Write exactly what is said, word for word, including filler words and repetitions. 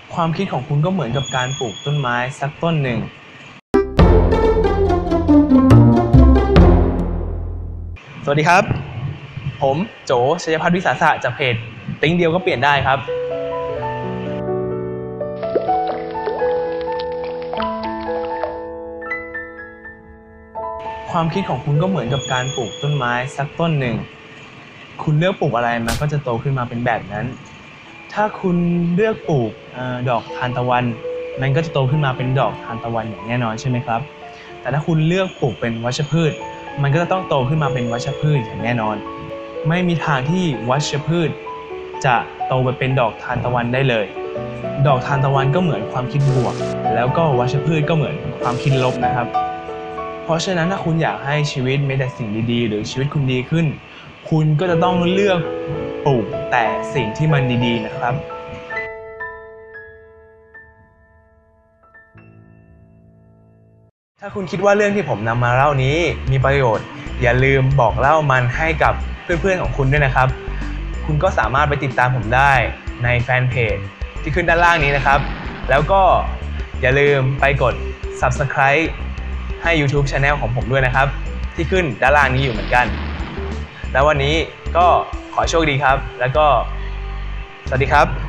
ความคิดของคุณก็เหมือนกับการปลูกต้นไม้สักต้นหนึ่งสวัสดีครับผมโจชัยพัฒน์วิสาสะจากเพจติ้งเดียวก็เปลี่ยนได้ครับความคิดของคุณก็เหมือนกับการปลูกต้นไม้สักต้นหนึ่งคุณเลือกปลูกอะไรมันก็จะโตขึ้นมาเป็นแบบนั้นถ้าคุณเลือกปลูกดอกทานตะวันมันก็จะโตขึ้นมาเป็นดอกทานตะวันอย่างแน่นอนใช่ไหมครับแต่ถ้าคุณเลือกปลูกเป็นวัชพืชมันก็จะต้องโตขึ้นมาเป็นวัชพืชอย่างแน่นอนไม่มีทางที่วัชพืชจะโตไปเป็นดอกทานตะวันได้เลยดอกทานตะวันก็เหมือนความคิดบวกแล้วก็วัชพืชก็เหมือนความคิดลบนะครับเพราะฉะนั้นถ้าคุณอยากให้ชีวิตมีแต่สิ่งดีๆหรือชีวิตคุณดีขึ้นคุณก็จะต้องเลือกปลูกแต่สิ่งที่มันดีๆนะครับถ้าคุณคิดว่าเรื่องที่ผมนำมาเล่านี้มีประโยชน์อย่าลืมบอกเล่ามันให้กับเพื่อนๆของคุณด้วยนะครับคุณก็สามารถไปติดตามผมได้ในแฟนเพจที่ขึ้นด้านล่างนี้นะครับแล้วก็อย่าลืมไปกด ซับสไครบ์ ให้ ยูทูบ Channel ของผมด้วยนะครับที่ขึ้นด้านล่างนี้อยู่เหมือนกันแล้ววันนี้ก็ขอโชคดีครับแล้วก็สวัสดีครับ